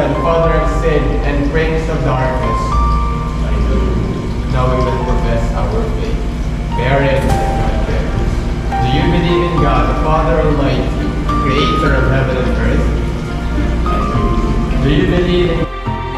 Son, Father of sin and Prince of darkness, I do. Now we will profess our faith. Wherein do you believe in God, the Father Almighty, Creator of heaven and earth? I do. Do you believe in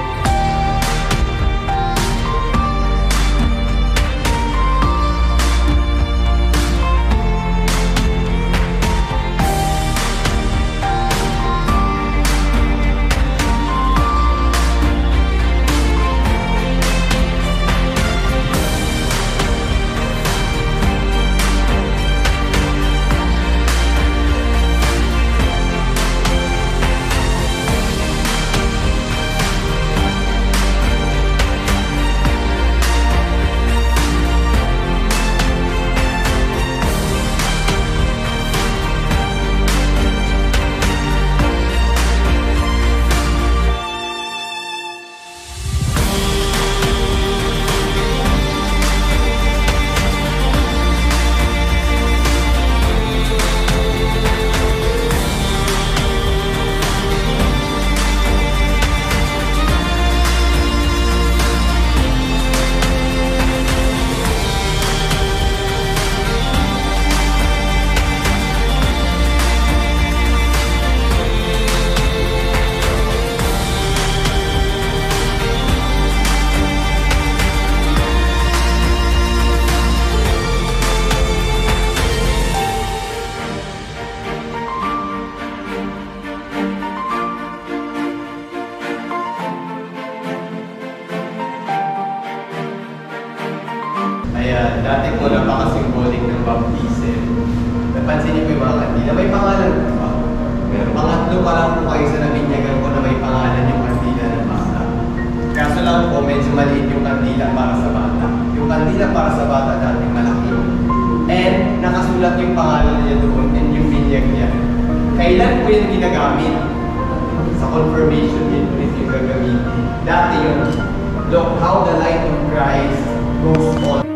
Ayan, dati po napaka-symbolic ng baptism. Napansin niyo po yung mga kandila. May pangalan po ba? Pero pangatlo pa lang po kayo sa nabinyagan ko na may pangalan yung kandila ng bata. Kaso lang po, medyo maliit yung kandila para sa bata. Yung kandila para sa bata dating malaki. And nakasulat yung pangalan niya doon and yung binyag niya. Kailan po yung ginagamit? Sa confirmation din po yung gagamitin. Dati yun, look how the light of Christ goes on.